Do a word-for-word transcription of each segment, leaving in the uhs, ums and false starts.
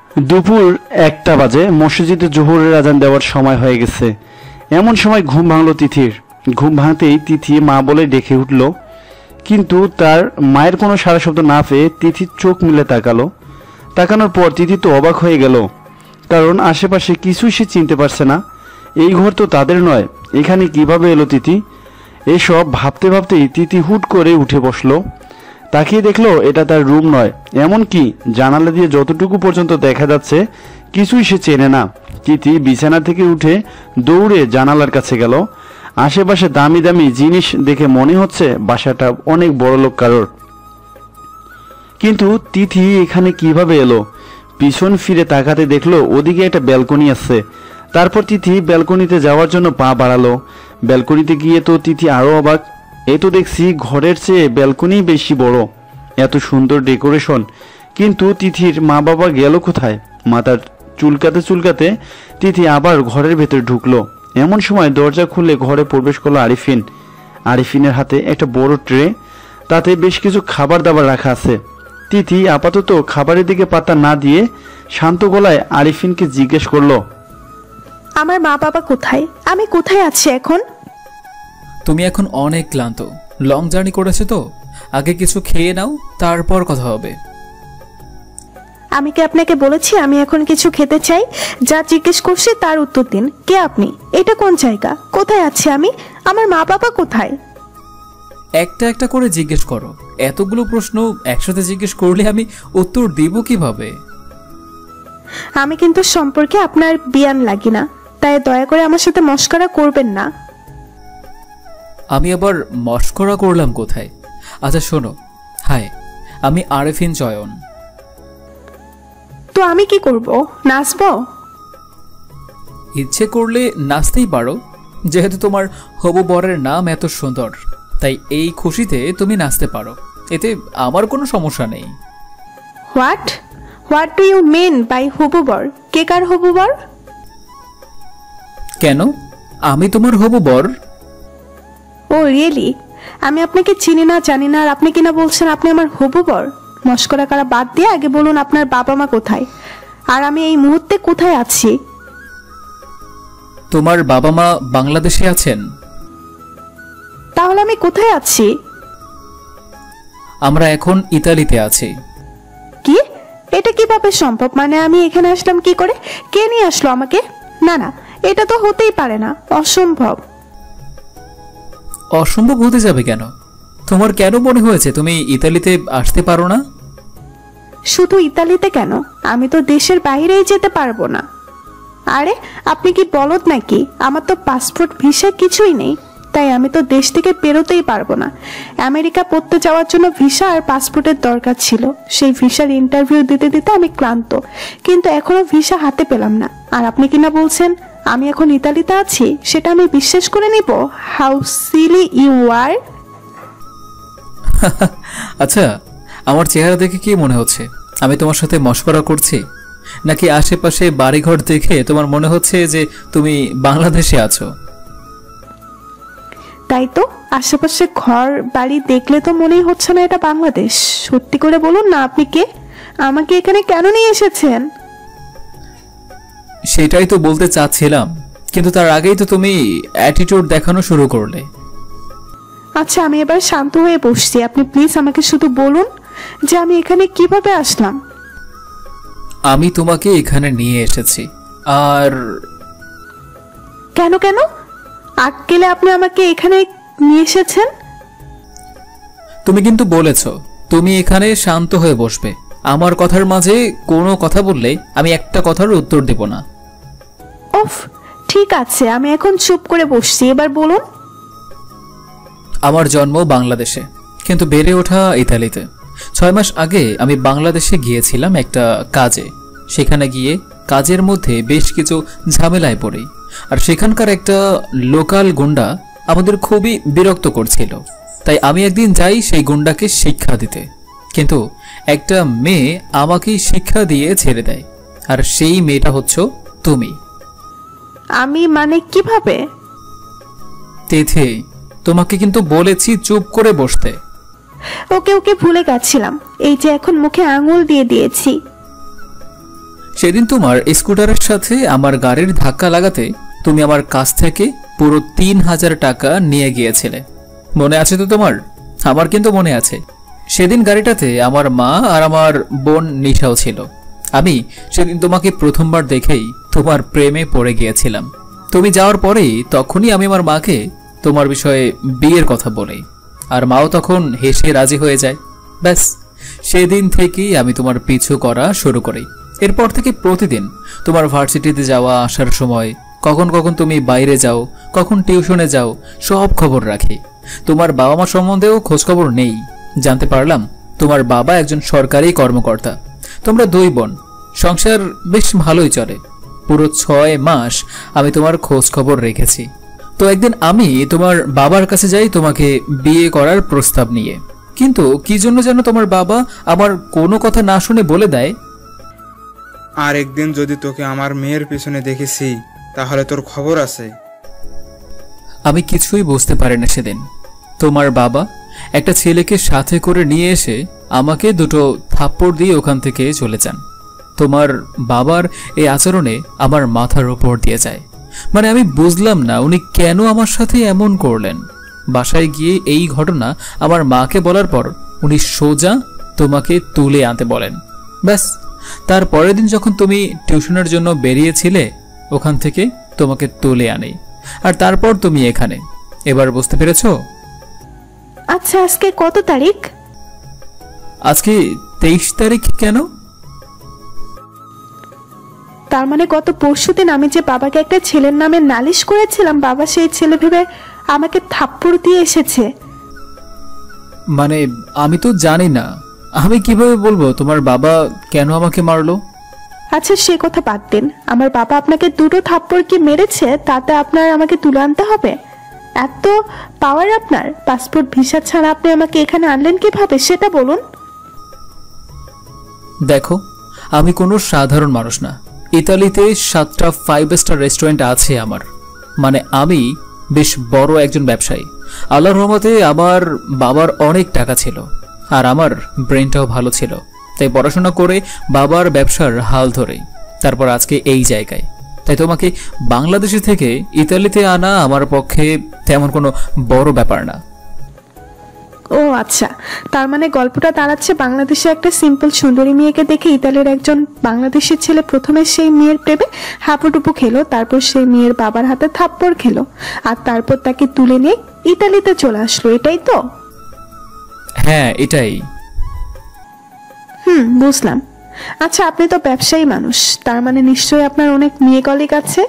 দুপুর একটা বাজে, মসজিদে জোহরের আজান দেওয়ার সময় হয়ে গেছে। এমন সময় ঘুম ভাঙল তিথির। ঘুম ভাঙতেই তিথি মা বলে ডেকে উঠল, কিন্তু তার মায়ের কোনো সারা শব্দ না পেয়ে তিথি চোখ মিলে তাকালো। তাকানোর পর তিথি তো অবাক হয়ে গেল, কারণ আশেপাশে কিছুই সে চিনতে পারছে না। এই ঘর তো তাদের নয়, এখানে কিভাবে এলো তিথি? এসব ভাবতে ভাবতেই তিথি হুট করে উঠে বসলো। তাকিয়ে দেখলো এটা তার রুম নয়, এমনকি জানালা দিয়ে যতটুকু পর্যন্ত দেখা যাচ্ছে কিছুই সে চেনে না। তিথি বিছানা থেকে উঠে দৌড়ে জানালার কাছে গেল। আশেপাশে দামি দামি জিনিস দেখে মনে হচ্ছে বাসাটা অনেক বড় লোক কারোর। কিন্তু তিথি এখানে কিভাবে এলো? পিছন ফিরে তাকাতে দেখলো ওদিকে একটা ব্যালকনি আছে। তারপর তিথি ব্যালকনিতে যাওয়ার জন্য পা বাড়ালো। ব্যালকনিতে গিয়ে তো তিথি আরো অবাক। এ তো দেখছি ঘরের চেয়ে ব্যালকনি বেশি বড়, এত সুন্দর ডেকোরেশন। কিন্তু তিথির মা বাবা গেল কোথায়? মাথার চুলকাতে চুলকাতে তিথি আবার ঘরের ভেতর ঢুকলো। এমন সময় দরজা খুলে ঘরে প্রবেশ করলো আরিফিন। আরিফিনের হাতে একটা বড় ট্রে, তাতে বেশ কিছু খাবার দাবার রাখা আছে। তিথি আপাতত খাবারের দিকে পাত্তা না দিয়ে শান্ত গলায় আরিফিনকে জিজ্ঞেস করলো, আমার মা বাবা কোথায়? আমি কোথায় আছি এখন? তুমি এখন অনেক ক্লান্ত, লং জার্নি করেছো তো, আগে কিছু খেয়ে নাও, তারপর কথা হবে। আমি কি আপনাকে বলেছি আমি এখন কিছু খেতে চাই? যা জিজ্ঞেস করছি তার উত্তর দিন। কে আপনি? এটা কোন জায়গা? কোথায় আছি আমি? আমার মা বাবা কোথায়? একটা একটা করে জিজ্ঞেস করো। এতগুলো প্রশ্ন একসাথে জিজ্ঞেস করলে আমি উত্তর দিব কিভাবে? আমি কিন্তু সম্পর্কে আপনার বিয়ান লাগি না, তাই দয়া করে আমার সাথে মস্করা করবেন না। আমি আবার মস্করা করলাম কোথায়? আচ্ছা শোনো, হাই, আমি আরিফিন চয়ন। তো আমি কি করব? নাচবো? ইচ্ছে করলে নাচতেই পারো, যেহেতু তোমার হবু বরের নাম এত সুন্দর, তাই এই খুশিতে তুমি নাচতে পারো, এতে আমার কোনো সমস্যা নেই। What what do you mean by হবু বর? কে কার হবু বর? কেন, আমি তোমার হবু বর। Oh really? আমি আপনাকে চিনি না, জানি না, আর আপনি কিনা বলছেন আপনি আমার হবু বর? মস্করা করা বাদ দিয়ে আগে বলুন আপনার বাবা মা কোথায়, আর আমি এই মুহূর্তে কোথায় আছি? তোমার বাবা মা বাংলাদেশে আছেন। তাহলে আমি কোথায় আছি? আমরা এখন ইতালিতে আছি। কি? এটা কিভাবে সম্ভব? মানে আমি এখানে আসলাম কি করে? কে নিয়ে আসলো আমাকে? না না, এটা তো হতেই পারে না, অসম্ভব। অসম্ভব হতে যাবে কেন? তোমার কেন মনে হয়েছে তুমি ইতালিতে আসতে পারো না? শুধু ইতালিতে কেন, আমি তো দেশের বাইরেই যেতে পারবো না। আরে আপনি কি বলদ নাকি? আমার তো পাসপোর্ট ভিসা কিছুই নেই, তাই আমি তো দেশ থেকে বেরোতেই পারবো না। আমেরিকা পড়তে যাওয়ার জন্য ভিসা আর পাসপোর্টের দরকার ছিল, সেই ভিসার ইন্টারভিউ দিতে দিতে আমি ক্লান্ত, কিন্তু এখনো ভিসা হাতে পেলাম না। আর আপনি কিনা বলছেন আমি এখন ইতালিতে আছি, সেটা আমি বিশ্বাস করে নিব? How silly you are. আচ্ছা, আমার চেহারা দেখে কি মনে হচ্ছে আমি তোমার সাথে মশকরা করছি, নাকি আশেপাশে বাড়িঘর দেখে তোমার মনে হচ্ছে যে তুমি বাংলাদেশে আছো? তাই তো, আশেপাশে ঘর বাড়ি দেখলে তো মনেই হচ্ছে না এটা বাংলাদেশ। সত্যি করে বলুন না, আপনি কে? আমাকে এখানে কেন নিয়ে এসেছেন? সেটাই তো বলতে চাচ্ছিলাম, কিন্তু তার আগেই তো তুমি অ্যাটিটিউড দেখানো শুরু করলে। আচ্ছা, আমি এবার শান্ত হয়ে বসছি, আপনি প্লিজ আমাকে শুধু বলুন যে আমি এখানে কিভাবে আসলাম। আমি তোমাকে এখানে নিয়ে এসেছি। আর কেন কেন আক্কেলে আপনি আমাকে এখানে নিয়ে এসেছেন? তুমি কিন্তু বলেছো তুমি এখানে শান্ত হয়ে বসবে। আমার কথার মাঝে কোনো কথা বললে আমি একটা কথার উত্তর দেব না। ওফ, ঠিক আছে, আমি এখন চুপ করে বসছি, এবার বলুন। আমার জন্ম বাংলাদেশে, কিন্তু বেড়ে ওঠা ইতালিতে। ছয় মাস আগে আমি বাংলাদেশে গিয়েছিলাম একটা কাজে। সেখানে গিয়ে কাজের মধ্যে বেশ কিছু ঝামেলায় পড়ি, আর সেখানকার একটা লোকাল গুন্ডা আমাদের খুবই বিরক্ত করছিল। তাই আমি একদিন যাই সেই গুন্ডাকে শিক্ষা দিতে, কিন্তু একটা মেয়ে আমাকেই শিক্ষা দিয়ে ছেড়ে দেয়, আর সেই মেয়েটা হচ্ছে তুমি। আমি মানে কিভাবে? তিথি, তোমাকে কিন্তু বলেছি চুপ করে বসতে। ওকে ওকে ভুলে গেছিলাম, এই যে এখন মুখে আঙুল দিয়ে দিয়েছি। সেদিন তোমার স্কুটারের সাথে আমার গাড়ির ধাক্কা লাগাতে তুমি আমার কাছ থেকে পুরো তিন হাজার টাকা নিয়ে গিয়েছিলে। মনে আছে তো তোমার? আমার কিন্তু মনে আছে। সেদিন গাড়িটাতে আমার মা আর আমার বোন নিশাও ছিল। আমি সেদিন তোমাকে প্রথমবার দেখেই তোমার প্রেমে পড়ে গিয়েছিলাম। তুমি যাওয়ার পরেই তখনই আমি আমার মাকে তোমার বিষয়ে বিয়ের কথা বলি, আর মাও তখন হেসে রাজি হয়ে যায়। ব্যাস, সেদিন থেকেই আমি তোমার পিছু করা শুরু করি। এরপর থেকে প্রতিদিন তোমার ভার্সিটিতে যাওয়া আসার সময়, কখন কখন তুমি বাইরে যাও, কখন টিউশনে যাও, সব খবর রাখি। তোমার বাবা মা সম্বন্ধেও খোঁজখবর নেই। জানতে পারলাম তোমার বাবা একজন সরকারি কর্মকর্তা। তোমরা দুই বোন, সংসার বেশ ভালোই চলে। পুরো ছয় মাস আমি তোমার খোঁজ খবর রেখেছি। তো একদিন আমি তোমার বাবার কাছে যাই তোমাকে বিয়ে করার প্রস্তাব নিয়ে, কিন্তু কি জন্য যেন তোমার বাবা আমার কোনো কথা না শুনে বলে দেয়, আর একদিন যদি তোকে আমার মেয়ের পিছনে দেখেছি তাহলে তোর খবর আছে। আমি কিছুই বুঝতে পারি না। সেদিন তোমার বাবা একটা ছেলেকে সাথে করে নিয়ে এসে আমাকে দুটো থাপ্পড় দিয়ে ওখান থেকে চলে যান। তোমার বাবার এই আচরণে আমার মাথার উপর দিয়ে যায়। মানে আমি বুঝলাম না উনি কেন আমার সাথে এমন করলেন। বাসায় গিয়ে এই ঘটনা আমার মাকে বলার পর উনি সোজা তোমাকে তুলে আনতে বলেন। ব্যাস, তার পরের দিন যখন তুমি টিউশনের জন্য বেরিয়েছিলে ওখান থেকে তোমাকে তুলে আনে, আর তারপর তুমি এখানে। এবার বুঝতে পেরেছো? আচ্ছা, আজকে কত তারিখ? আজকে তেইশ তারিখ। কেন? তার মানে গত পরশুদিন আমি যে বাবাকে একটা ছেলের নামে নালিশ করেছিলাম, বাবা সেই ছেলে ভেবে আমাকে থাপ্পড় দিয়ে এসেছে। মানে আমি তো জানি না, আমি কিভাবে বলবো তোমার বাবা কেন আমাকে মারলো? আচ্ছা, সে কথা বাদ দিন। আমার বাবা আপনাকে দুটো থাপ্পড় কি মেরেছে তাতে আপনার আমাকে তুলে আনতে হবে? এত পাওয়ার আপনার? পাসপোর্ট ভিসা ছাড়া আপনি আমাকে এখানে আনলেন কিভাবে সেটা বলুন। দেখো, আমি কোনো সাধারণ মানুষ না। ইতালিতে সাতটা ফাইভ স্টার রেস্টুরেন্ট আছে আমার। মানে আমি বেশ বড় একজন ব্যবসায়ী। আল্লাহর রহমতে আমার বাবার অনেক টাকা ছিল, আর আমার ব্রেনটাও ভালো ছিল। তাই পড়াশোনা করে বাবার ব্যবসার হাল ধরে তারপর আজকে এই জায়গায়। তাই তোমাকে বাংলাদেশে থেকে ইতালিতে আনা আমার পক্ষে তেমন কোনো বড় ব্যাপার না। ও আচ্ছা, তার মানে গল্পটা দাঁড়াচ্ছে বাংলাদেশে একটা সিম্পল সুন্দরী মেয়েকে দেখে ইতালির একজন বাংলাদেশি ছেলে প্রথমে সেই মেয়ের প্রেমে হাঁপুটুপু খেলো, তারপর সেই মেয়ের বাবার হাতে থাপ্পড় খেলো, আর তারপর তাকে তুলে নিয়ে ইতালিতে চলে আসলো। এটাই তো? হ্যাঁ, এটাই। হুম, বুঝলাম। আচ্ছা, আপনি তো ব্যবসায়ী মানুষ, তার মানে নিশ্চয়ই আপনার অনেক মেয়ে কলিগ আছে?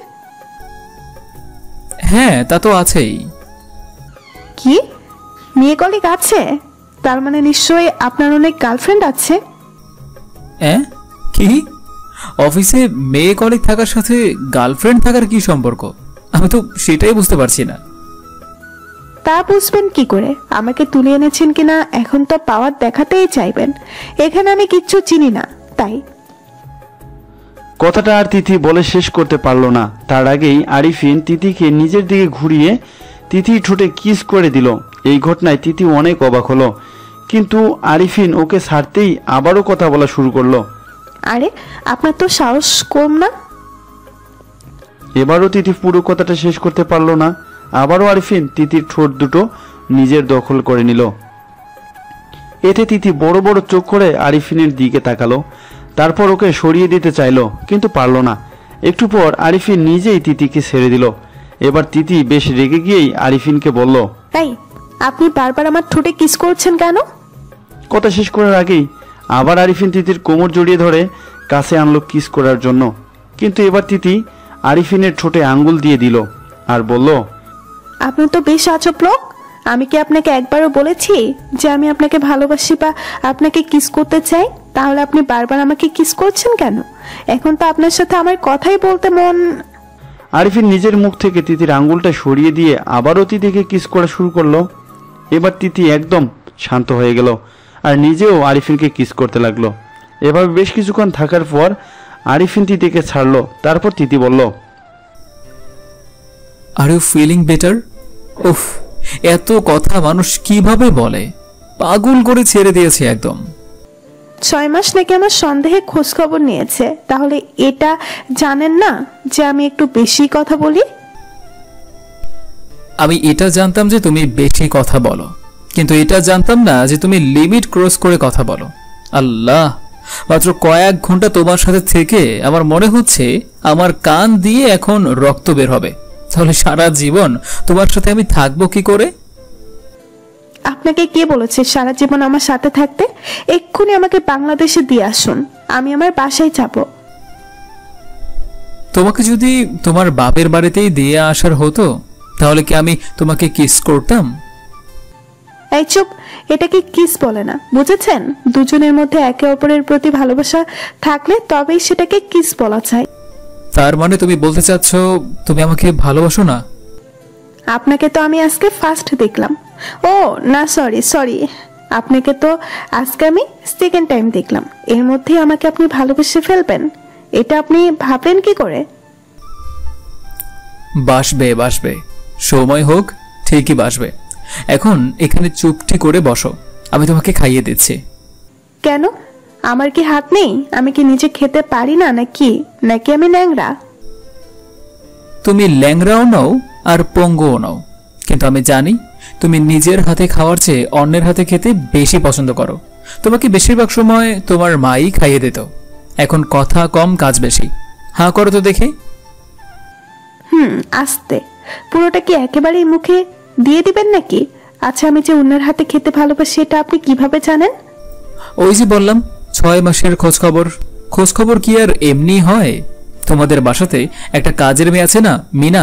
হ্যাঁ, তা তো আছেই। কি মেয়ে কলিগ আছে? তার মানে নিশ্চয়ই আপনার অনেক গার্লফ্রেন্ড আছে? হ্যাঁ? কি? অফিসে মেয়ে কলিগ থাকার সাথে গার্লফ্রেন্ড থাকার কি সম্পর্ক? আমি তো সেটাই বুঝতে পারছি না। তা বুঝবেন কি করে? আমাকে তুলে এনেছেন কিনা এখন তো পাওয়ার দেখাতেই চাইবেন। এখানে আমি কিচ্ছু চিনি না তাই। কথাটা আর তিথি বলে শেষ করতে পারল না। তার আগেই আরিফিন তিথিকে নিজের দিকে ঘুরিয়ে তিথি ঠোঁটে কিস করে দিল। এই ঘটনায় তিথি অনেক অবাক হলো, কিন্তু আরিফিন ওকে ছাড়তেই আবারও কথা বলা শুরু করলো। আরে আপনার তো সাহস কম না? এবারও তিথি পুরো কথাটা শেষ করতে পারলো না। আবারও আরিফিন তিথির ঠোঁট দুটো নিজের দখল করে নিল। এতে তিথি বড় বড় চোখ করে আরিফিনের দিকে তাকালো, তারপর ওকে সরিয়ে দিতে চাইলো, কিন্তু পারল না। একটু পর আরিফিন নিজেই তিথিকে ছেড়ে দিল। এবার তিথি বেশ রেগে গিয়েই আরিফিনকে বলল, এই আপনি বারবার আমার ঠোঁটে কিস করছেন কেন? কথা শেষ করার আগেই আবার আরিফিন তিথির কোমর জড়িয়ে ধরে কাছে আনলো কিস করার জন্য, কিন্তু এবার তিথি আরিফিনের ঠোঁটে আঙ্গুল দিয়ে দিল আর বলল, আপনি তো বেশ আজব লোক। আমি কি আপনাকে একবারও বলেছি যে আমি আপনাকে ভালোবাসি বা আপনাকে কিস করতে চাই? তাহলে আপনি বারবার আমাকে কিস করছেন কেন? এখন তো আপনার সাথে আমার কথাই বলতে মন। আরিফিন নিজের মুখ থেকে তিথির আঙ্গুলটা সরিয়ে দিয়ে আবারও তিথিকে কিস করা শুরু করলো। এবার তিথি একদম শান্ত হয়ে গেল আর নিজেও আরিফিনকে কিস করতে লাগলো। এভাবে বেশ কিছুক্ষণ থাকার পর আরিফিন তিথিকে ছাড়লো। তারপর তিথি বলল, আর ইউ ফিলিং বেটার? উফ, এত কথা মানুষ কিভাবে বলে? পাগল করে ছেড়ে দিয়েছে একদম। ছয় মাস নাকি আমার সন্দেহে খোঁজ খবর নিয়েছে, তাহলে এটা জানেন না যে আমি একটু বেশি কথা বলি? আমি এটা জানতাম যে তুমি বেশি কথা বলো, কিন্তু এটা জানতাম না যে তুমি লিমিট ক্রস করে কথা বলো। আল্লাহ, মাত্র কয়েক ঘন্টা তোমার সাথে থেকে আমার মনে হচ্ছে আমার কান দিয়ে এখন রক্ত বের হবে। তাহলে সারা জীবন তোমার সাথে আমি থাকবো কি করে? আপনাকে কে বলেছে সারা জীবন আমার সাথে থাকতে? এক্ষুনি আমাকে বাংলাদেশে দিয়ে আসুন, আমি আমার বাসায় যাব। তোমাকে যদি তোমার বাপের বাড়িতেই দিয়ে আসার হতো তাহলে কি আমি তোমাকে কিস করতাম? এই চুপ, এটাকে কিস বলে না, বুঝেছেন? দুজনের মধ্যে একে অপরের প্রতি ভালোবাসা থাকলে তবেই সেটাকে কিস বলা যায়। তার মানে তুমি বলতে চাচ্ছ তুমি আমাকে ভালোবাসো না? আপনাকে তো আমি আজকে ফার্স্ট দেখলাম। ও না, সরি সরি, আপনাকে তো আজকে আমি সেকেন্ড টাইম দেখলাম। এর মধ্যে আমাকে আপনি ভালোবেসে ফেলবেন, এটা আপনি ভাবেন কি করে? বাসবে বাসবে, সময় হোক ঠিকই বাসবে। এখন এখানে চুপটি করে বসো, আমি তোমাকে খাইয়ে দিচ্ছি। কেন? আমার কি হাত নেই? আমি কি নিজে খেতে পারি না নাকি? নাকি আমি ন্যাংরা? তুমি ল্যাংরাও নাও আর পঙ্গুও নাও, কিন্তু আমি জানি তুমি নিজের হাতে খাওয়ার চেয়ে অন্যের হাতে খেতে বেশি পছন্দ করো। তোমাকে বেশিরভাগ সময় তোমার মাই খাইয়ে দিত। এখন কথা কম কাজ বেশি। হাঁ করো তো দেখে। হুম, আস্তে। পুরোটা কি একেবারেই মুখে দিয়ে দিবেন নাকি? আচ্ছা, আমি যে অন্যের হাতে খেতে ভালোবাসি এটা আপনি কিভাবে জানেন? ওই যে বললাম, ছয় মাসের খোঁজ খবর। খোঁজ খবর কি আর এমনি হয়? তোমাদের বাসাতে একটা কাজের মেয়ে আছে না, মিনা?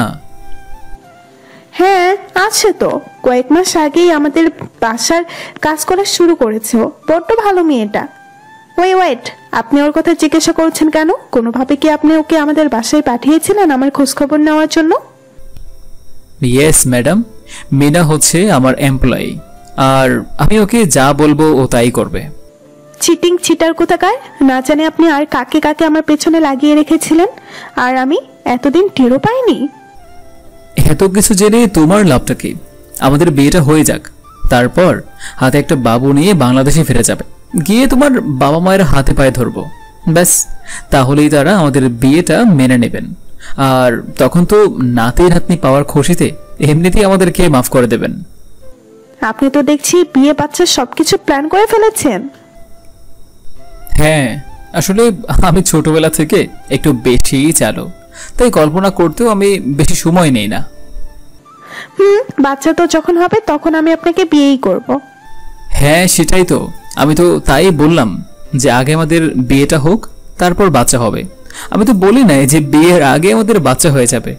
হ্যাঁ আছে তো, কয়েক মাস আগেই আমাদের বাসার কাজ করা শুরু করেছে। ও বড্ড ভালো মেয়েটা। ওই ওয়েট, আপনি ওর কথা জিজ্ঞাসা করছেন কেন? কোনোভাবে কি আপনি ওকে আমাদের বাসায় পাঠিয়েছিলেন আমার খোঁজ খবর নেওয়ার জন্য? ইয়েস ম্যাডাম, মিনা হচ্ছে আমার এমপ্লয়ি, আর আমি ওকে যা বলবো ও তাই করবে। চিটিং চিটার কোথাকার! না জানি আপনি আর কাকে কাকে আমার পেছনে লাগিয়ে রেখেছিলেন, আর আমি এতদিন টেরও পাইনি। এত কিছু জেনে তোমার লাভটা কি? আমাদের বিয়েটা হয়ে যাক, তারপর হাতে একটা বাবু নিয়ে বাংলাদেশে ফিরে যাবে, গিয়ে তোমার বাবা মায়ের হাতে পায়ে ধরবো, ব্যাস। তাহলেই তারা আমাদের বিয়েটা মেনে নেবেন, আর তখন তো নাতির হাতনি পাওয়ার খুশিতে এমনিতেই আমাদেরকে মাফ করে দেবেন। আপনি তো দেখছি বিয়ে বাচ্চা সবকিছু প্ল্যান করে ফেলেছেন। হ্যাঁ, আসলে আমি ছোটবেলা থেকে একটু বেশি চালু, তাই কল্পনা করতেও আমি বেশি সময় নেই না। হুম, বাচ্চা তো যখন হবে তখন আমি আপনাকে বিয়েই করব। হ্যাঁ সেটাই তো, আমি তো তাই বললাম যে আগে আমাদের বিয়েটা হোক, তারপর বাচ্চা হবে। আমি তো বলি নাই যে বিয়ের আগে আমাদের বাচ্চা হয়ে যাবে।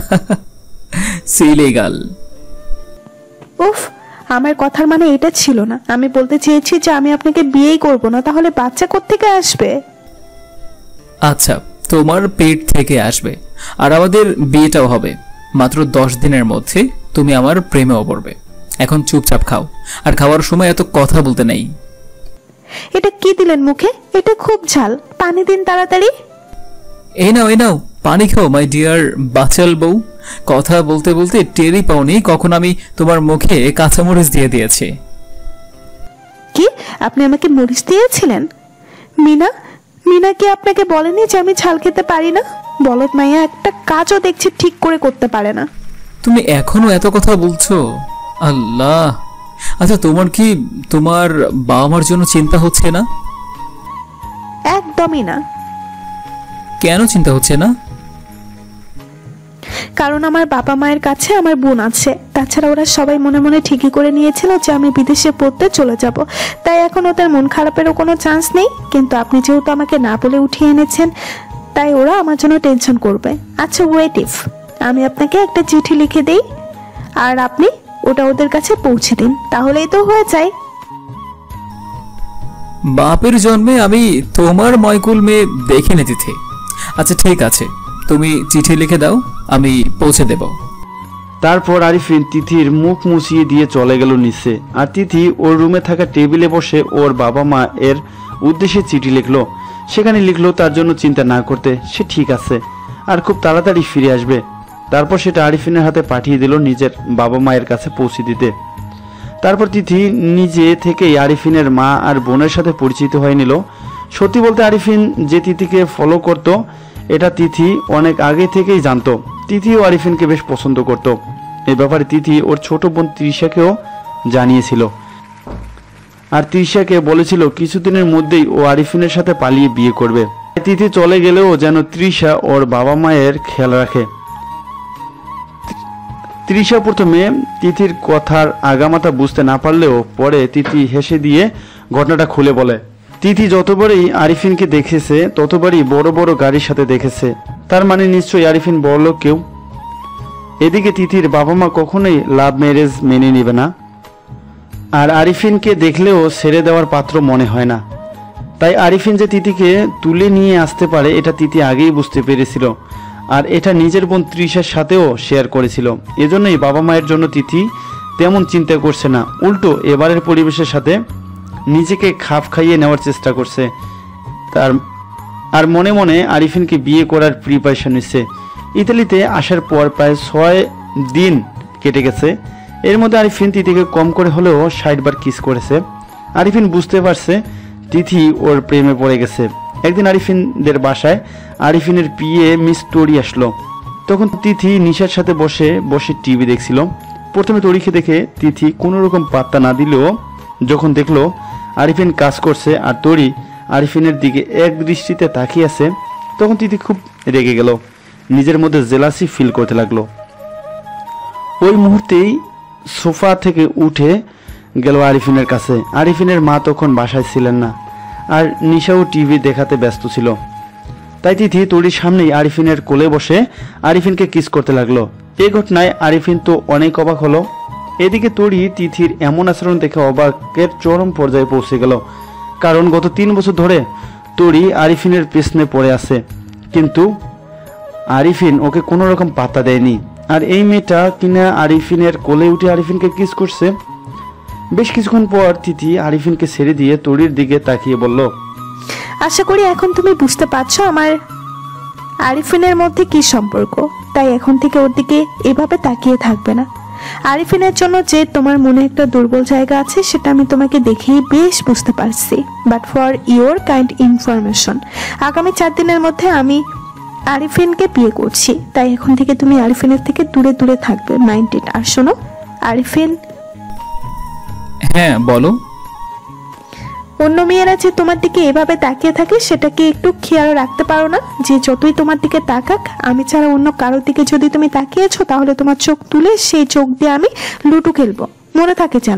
Silly girl. উফ, আমার কথার মানে এটা ছিল না। আমি বলতে চেয়েছি যে আমি আপনাকে বিয়েই করব না, তাহলে বাচ্চা কোত্থেকে আসবে? আচ্ছা, তোমার পেট থেকে আসবে, আর আমাদের বিয়েটাও হবে। মাত্র দশ দিনের মধ্যে তুমি আমার প্রেমেও পড়বে। এখন চুপচাপ খাও, আর খাওয়ার সময় এত কথা বলতে নেই। এটা কি দিলেন মুখে? এটা খুব ঝাল, পানি দিন তাড়াতাড়ি। এই নাও এই নাও, পানি খাও মাই ডিয়ার বাচাল বউ। কথা বলতে বলতে টেরই পাওনি কখন আমি তোমার মুখে কাঁচামরিচ দিয়ে দিয়েছি। কি, আপনি আমাকে মরিচ দিয়েছিলেন? মিনা মিনা কি আপনাকে বলেনি যে আমি ঝাল খেতে পারি না? বলদ মাইয়া একটা কাজও দেখছি ঠিক করে করতে পারে না। তুমি এখনো এত কথা বলছো? আল্লাহ। আচ্ছা, তোমার কি তোমার বাবা মার জন্য চিন্তা হচ্ছে না? একদমই না। কেন চিন্তা হচ্ছে না? কারণ আমার বাবা মায়ের কাছে আমার বোন আছে। তাছাড়া ওরা সবাই মনে মনে ঠিকই করে নিয়েছিল যে আমি বিদেশে পড়তে চলে যাব, তাই এখন ওদের মন খারাপেরও কোনো চান্স নেই। কিন্তু আপনি যেহেতু আমাকে না বলে উঠিয়ে এনেছেন, তাই ওরা আমার জন্য টেনশন করবে। আচ্ছা ওয়েট, ইফ আমি আপনাকে একটা চিঠি লিখে দেই আর আপনি ওটা ওদের কাছে পৌঁছে দিন, তাহলেই তো হয়ে যায়। বাপের জন্মে আমি তোমার ময়কুল মেয়ে দেখিনি তিথি। আচ্ছা ঠিক আছে, তুমি চিঠি লিখে দাও, আমি পৌঁছে দেব। তারপর আরিফিন তিথির মুখ মুছিয়ে দিয়ে চলে গেল নিচে, আর তিথি ওর রুমে থাকা টেবিলে বসে ওর বাবা মা এর উদ্দেশ্যে চিঠি লিখলো। সেখানে লিখলো তার জন্য চিন্তা না করতে, সে ঠিক আছে আর খুব তাড়াতাড়ি ফিরে আসবে। তারপর সেটা আরিফিনের হাতে পাঠিয়ে দিল নিজের বাবা মায়ের কাছে পৌঁছে দিতে। তারপর তিথি নিজে থেকেই আরিফিনের মা আর বোনের সাথে পরিচিত হয়ে নিল। সত্যি বলতে আরিফিন যে তিথিকে ফলো করত এটা তিথি অনেক আগে থেকেই জানতো। তিথিও আরিফিনকে বেশ পছন্দ করত। এই ব্যাপারে তিথি ওর ছোট বোন তৃষাকেও জানিয়েছিল, আর তৃষাকে বলেছিল কিছুদিনের মধ্যেই ও আরিফিনের সাথে পালিয়ে বিয়ে করবে। তিথি চলে গেলেও যেন তৃষা ওর বাবা মায়ের খেয়াল রাখে। তৃষা প্রথমে তিথির কথার আগামাথা বুঝতে না পারলেও পরে তিথি হেসে দিয়ে ঘটনাটা খুলে বলে। তিথি যতবারই আরিফিনকে দেখেছে ততবারই বড় বড় গাড়ির সাথে দেখেছে, তার মানে নিশ্চয়ই আরিফিন বড়লোক কেউ। এদিকে তিথির বাবা মা কখনোই লাভ ম্যারেজ মেনে নেবে না, আর আরিফিনকে দেখলেও ছেড়ে দেওয়ার পাত্র মনে হয় না। তাই আরিফিন যে তিথিকে তুলে নিয়ে আসতে পারে এটা তিথি আগেই বুঝতে পেরেছিল, আর এটা নিজের বোন তৃষার সাথেও শেয়ার করেছিল। এজন্যই বাবা মায়ের জন্য তিথি তেমন চিন্তা করছে না, উল্টো এবারের পরিবেশের সাথে নিজেকে খাপ খাইয়ে নেওয়ার চেষ্টা করছে। তার আর মনে মনে আরিফিনকে বিয়ে করার প্রিপারেশন নিচ্ছে। ইতালিতে আসার পর প্রায় ছয় দিন কেটে গেছে। এর মধ্যে আরিফিন তিথিকে কম করে হলেও ষাট বার কিস করেছে। আরিফিন বুঝতে পারছে তিথি ওর প্রেমে পড়ে গেছে। একদিন আরিফিনদের বাসায় আরিফিনের পিয়ে মিস তরি আসলো। তখন তিথি নিশার সাথে বসে বসে টিভি দেখছিল। প্রথমে তরিকে দেখে তিথি কোনো রকম পাত্তা না দিলেও যখন দেখলো আরিফিন কাজ করছে আর তরি আরিফিনের দিকে এক দৃষ্টিতে তাকিয়ে আছে, তখন তিথি খুব রেগে গেল, নিজের মধ্যে জেলাসি ফিল করতে লাগলো। ওই মুহূর্তেই সোফা থেকে উঠে গেল আরিফিনের কাছে। আরিফিনের মা তখন বাসায় ছিলেন না, আর নিশাও টিভি দেখাতে ব্যস্ত ছিল। তাই তিথি তরির সামনেই আরিফিনের কোলে বসে আরিফিনকে কিস করতে লাগলো। এই ঘটনায় আরিফিন তো অনেক অবাক হলো। এদিকে তরি তিথির এমন আচরণ দেখে অবাকের চরম পর্যায়ে পৌঁছে গেল, কারণ গত তিন বছর ধরে তরি আরিফিনের পেছনে পড়ে আছে, কিন্তু আরিফিন ওকে কোনো রকম পাত্তা দেয়নি। আর এই মেয়েটা কিনা আরিফিনের কোলে উঠে আরিফিনকে কিস করছে। বেশ কিছুক্ষণ পর তিথি আরিফিনকে ছেড়ে দিয়ে তরির দিকে তাকিয়ে বলল, আশা করি এখন তুমি বুঝতে পারছো আমার আরিফিনের মধ্যে কি সম্পর্ক। তাই এখন থেকে ওর দিকে এভাবে তাকিয়ে থাকবে না। আরিফিনের জন্য যে তোমার মনে একটা দুর্বল জায়গা আছে সেটা আমি তোমাকে দেখেই বেশ বুঝতে পারছি। But for your kind information, আগামী চার দিনের মধ্যে আমি আরিফিনকে বিয়ে করছি। তাই এখন থেকে তুমি আরিফিনের থেকে দূরে দূরে থাকবে, মাইন্ড ইট। আর শোনো আরিফিন, হ্যাঁ বলো। অন্য মেয়েরা যে তোমার দিকে এভাবে তাকিয়ে থাকে সেটাকে একটু খেয়াল রাখতে পারো না? যে যতই তোমার দিকে তাকাক, আমি ছাড়া অন্য কারোর দিকে যদি তুমি তাকিয়েছো তাহলে তোমার চোখ তুলে সেই চোখ দিয়ে আমি লুডু খেলবো, মনে থাকে যেন।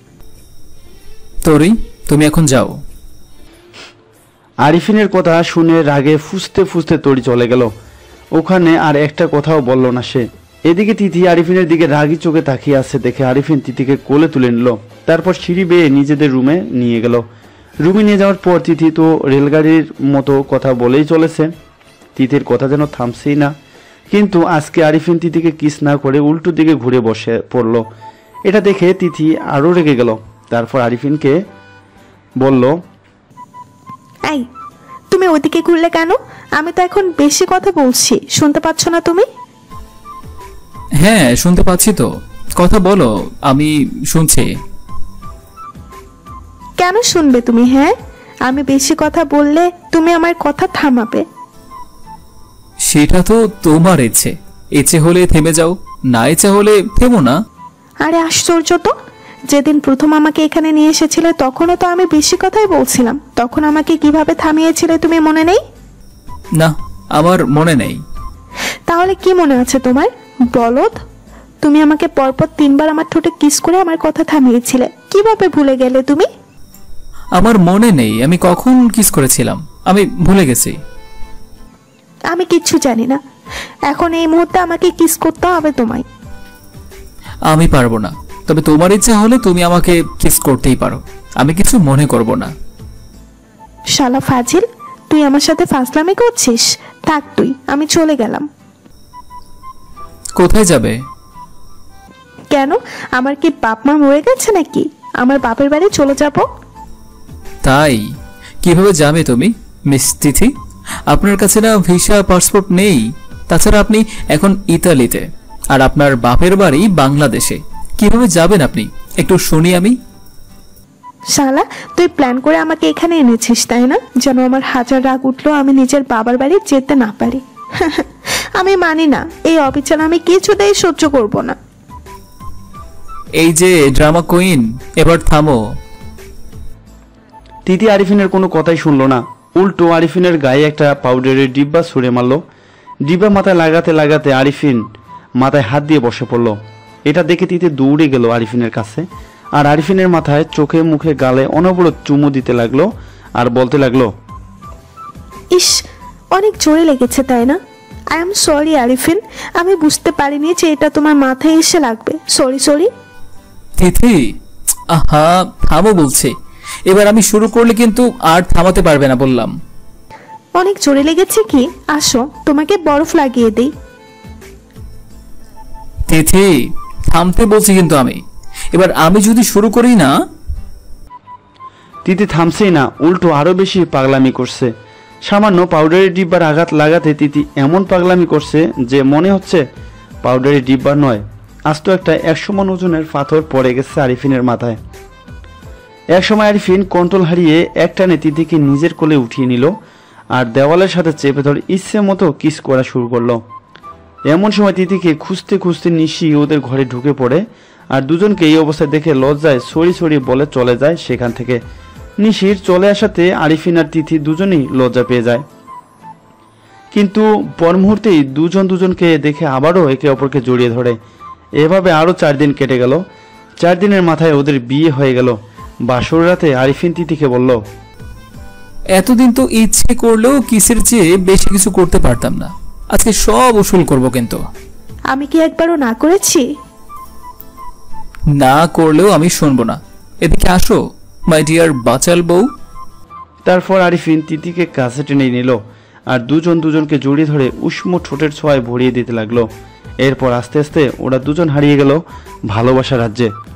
তরি তুমি এখন যাও। আরিফিনের কথা শুনে রাগে ফুসতে ফুসতে তরি চলে গেল। ওখানে আর একটা কথাও বলল না সে। এদিকে তিথি আরিফিনের দিকে রাগি চোখে তাকিয়ে আছে দেখে আরিফিন তিথিকে কোলে তুলে নিল, তারপর সিঁড়ি বেয়ে নিজেদের রুমে নিয়ে গেল। রুমে নিয়ে যাওয়ার পর তিথি তো রেলগাড়ির মতো কথা বলেই চলেছে, তিথির কথা যেন থামছেই না। কিন্তু আজকে আরিফিন তিথিকে কিস না করে উল্টো দিকে ঘুরে বসে পড়ল। এটা দেখে তিথি আরও রেগে গেল। তারপর আরিফিনকে বলল, এই তুমি ওইদিকে ঘুরলে কেন? আমি তো এখন বেশি কথা বলছি, শুনতে পাচ্ছ না তুমি? হ্যাঁ শুনতে পাচ্ছি তো, কথা বলো, আমি শুনছি। কেন শুনবে তুমি? হ্যাঁ, আমি বেশি কথা বললে তুমি আমার কথা থামাবে। সেটা তো তোমার ইচ্ছে, ইচ্ছে হলে থেমে যাও, না ইচ্ছে হলে থেমো না। আরে আশ্চর্য তো, যেদিন প্রথম আমাকে এখানে নিয়ে এসেছিলে তখনও তো আমি বেশি কথাই বলছিলাম, তখন আমাকে কিভাবে থামিয়েছিলে তুমি মনে নেই? না, আমার মনে নেই। তাহলে কি মনে আছে তোমার? বলদ, তুমি আমাকে পরপর তিনবার আমার ঠোঁটে কিস করে আমার কথা থামিয়েছিলে, কিভাবে ভুলে গেলে তুমি? আমার মনে নেই আমি কখন কিস করেছিলাম, আমি ভুলে গেছি। আমি কিচ্ছু জানি না, এখন এই মুহূর্তে আমাকে কিস করতে হবে তোমায়। আমি পারবো না, তবে তোমার ইচ্ছা হলে তুমি আমাকে কিস করতেই পারো, আমি কিছু মনে করব না। শালা ফাজিল, তুই আমার সাথে ফাজলামি করছিস? থাক তুই, আমি চলে গেলাম। কোথায় যাবে? কেন, আমার কি বাপ মা মরে গেছে নাকি? আমার বাপের বাড়ি চলে যাব। তাই কিভাবে যাবে তুমি মিস তিথি? আপনার কাছে না ভিসা পাসপোর্ট নেই, তাছাড়া আপনি এখন ইতালিতে আর আপনার বাপের বাড়ি বাংলাদেশে, কিভাবে যাবেন আপনি একটু শুনি আমি। শালা, তুই প্ল্যান করে আমাকে এখানে এনেছিস তাই না, যেন আমার হাজার রাগ উঠলো আমি নিজের বাবার বাড়ি যেতে না পারি। আমি মানি না, এই অবিচার আমি কিছুতেই সহ্য করব না। এই যে ড্রামা কুইন, এবার থামো। তিথি আরিফিনের কোনো কথাই শুনলো না, উল্টো আরিফিনের গায়ে একটা পাউডারের ডিব্বা ছুঁড়ে মারল। ডিব্বা মাথায় লাগাতে লাগাতে আরিফিন মাথায় হাত দিয়ে বসে পড়ল। এটা দেখে তিথি দৌড়ে গেল আরিফিনের কাছে, আর আরিফিনের মাথায়, চোখে, মুখে, গালে অনবরত চুমু দিতে লাগলো আর বলতে লাগলো, ইস, অনেক জোরে লেগেছে তাই না? আই এম সরি আরিফিন, আমি বুঝতে পারিনি যে এটা তোমার মাথায় এসে লাগবে। Sorry sorry. তিথি, আহা থামো বলছি। এবার আমি শুরু করলে কিন্তু আর থামাতে পারবে না বললাম। অনেক জোরে লেগেছে কি? আসো, তোমাকে বরফ লাগিয়ে দিই। তিথি, থামতে বলছি কিন্তু আমি। এবার আমি যদি শুরু করি না। তিথি থামছেই না, উল্টো আরো বেশি পাগলামি করছে। সামান্য পাউডারের ডিব্বার আঘাত লাগাতে তিথি এমন পাগলামি করছে যে মনে হচ্ছে পাউডারের ডিব্বা নয়, আস্ত একটা একশো মন ওজনের পাথর পড়ে গেছে আরিফিনের মাথায়। একসময় আরিফিন কন্ট্রোল হারিয়ে একটানে তিথিকে নিজের কোলে উঠিয়ে নিল আর দেওয়ালের সাথে চেপে ধরে ইচ্ছে মতো কিস করা শুরু করলো। এমন সময় তিথিকে খুঁজতে খুঁজতে নিশি ওদের ঘরে ঢুকে পড়ে, আর দুজনকে এই অবস্থায় দেখে লজ্জায় সরি সরি বলে চলে যায় সেখান থেকে। নিশির চলে আসাতে আরিফিন আর তিথি দুজনেই লজ্জা পেয়ে যায়, কিন্তু পর মুহূর্তেই দুজন দুজনকে দেখে আবারও একে অপরকে জড়িয়ে ধরে। এভাবে আরও চার দিন কেটে গেল। চার দিনের মাথায় ওদের বিয়ে হয়ে গেল। বাসর রাতে আরিফিন তিথিকে বলল, এতদিন তো ইচ্ছে করলেও কিসের চেয়ে বেশি কিছু করতে পারতাম না, আজকে সব উসুল করব। কিন্তু আমি কি একবারও না করেছি? না করলেও আমি শুনবো না। এদিকে আসো মাই ডিয়ার বাচাল বউ। তারপর আরিফিন তিথিকে কাছে টেনে নিল আর দুজন দুজনকে জড়িয়ে ধরে উষ্ণ ঠোঁটের ছোঁয়ায় ভরিয়ে দিতে লাগলো। এরপর আস্তে আস্তে ওরা দুজন হারিয়ে গেল ভালোবাসার রাজ্যে।